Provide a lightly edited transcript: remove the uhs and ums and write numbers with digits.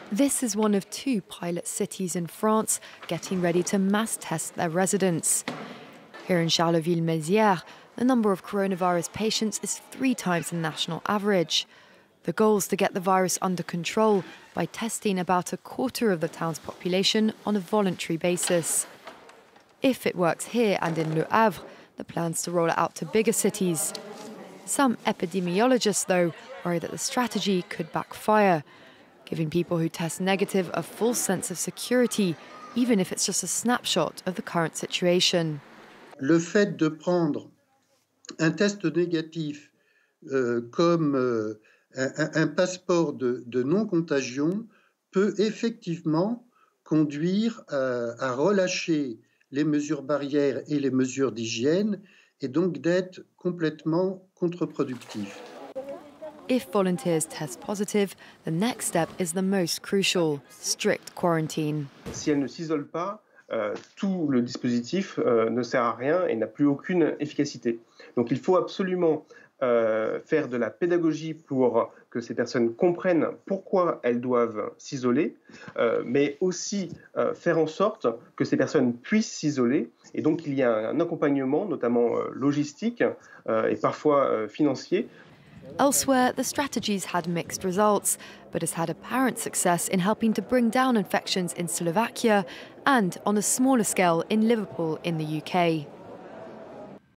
This is one of 2 pilot cities in France getting ready to mass test their residents. Here in Charleville-Mézières, the number of coronavirus patients is 3 times the national average. The goal is to get the virus under control by testing about a quarter of the town's population on a voluntary basis. If it works here and in Le Havre, the plan's to roll it out to bigger cities. Some epidemiologists, though, worry that the strategy could backfire, giving people who test negative a false sense of security, even if it's just a snapshot of the current situation. Le fait de prendre un test négatif comme un passeport de non-contagion peut effectivement conduire à relâcher les mesures barrières et les mesures d'hygiène et donc d'être complètement contre-productif. If volunteers test positive, the next step is the most crucial: strict quarantine. Si elle ne s'isole pas, tout le dispositif ne sert à rien et n'a plus aucune efficacité. Donc il faut absolument faire de la pédagogie pour que ces personnes comprennent pourquoi elles doivent s'isoler, mais aussi faire en sorte que ces personnes puissent s'isoler. Et donc il y a un accompagnement, notamment logistique et parfois financier. Elsewhere, the strategy's had mixed results, but has had apparent success in helping to bring down infections in Slovakia and, on a smaller scale, in Liverpool in the UK.